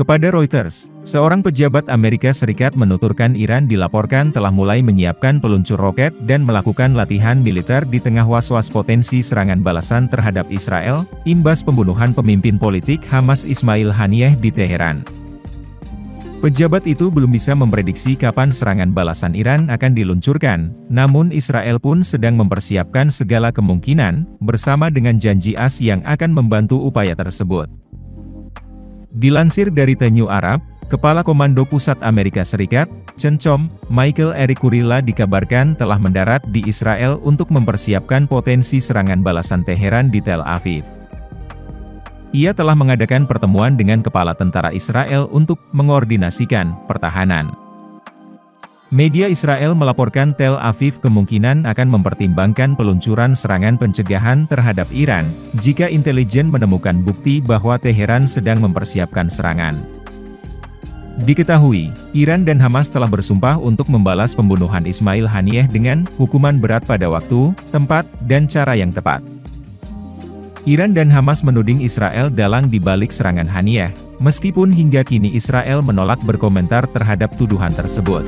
Kepada Reuters, seorang pejabat Amerika Serikat menuturkan Iran dilaporkan telah mulai menyiapkan peluncur roket dan melakukan latihan militer di tengah was-was potensi serangan balasan terhadap Israel, imbas pembunuhan pemimpin politik Hamas Ismail Haniyeh di Teheran. Pejabat itu belum bisa memprediksi kapan serangan balasan Iran akan diluncurkan, namun Israel pun sedang mempersiapkan segala kemungkinan, bersama dengan janji AS yang akan membantu upaya tersebut. Dilansir dari The New Arab, Kepala Komando Pusat Amerika Serikat, CENTCOM, Michael Eric Kurilla dikabarkan telah mendarat di Israel untuk mempersiapkan potensi serangan balasan Teheran di Tel Aviv. Ia telah mengadakan pertemuan dengan kepala tentara Israel untuk mengordinasikan pertahanan. Media Israel melaporkan Tel Aviv kemungkinan akan mempertimbangkan peluncuran serangan pencegahan terhadap Iran, jika intelijen menemukan bukti bahwa Teheran sedang mempersiapkan serangan. Diketahui, Iran dan Hamas telah bersumpah untuk membalas pembunuhan Ismail Haniyeh dengan hukuman berat pada waktu, tempat, dan cara yang tepat. Iran dan Hamas menuding Israel dalang di balik serangan Haniyeh, meskipun hingga kini Israel menolak berkomentar terhadap tuduhan tersebut.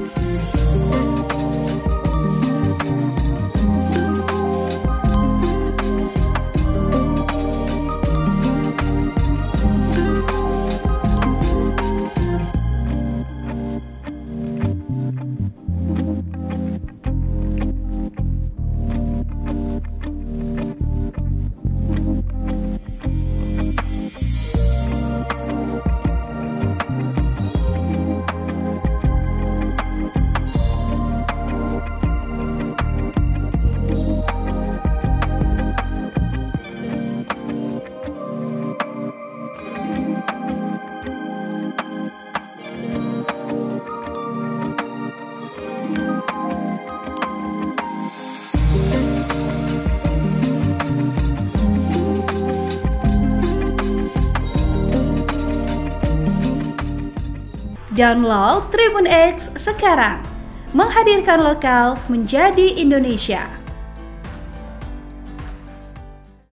Download Tribun X sekarang, menghadirkan lokal menjadi Indonesia.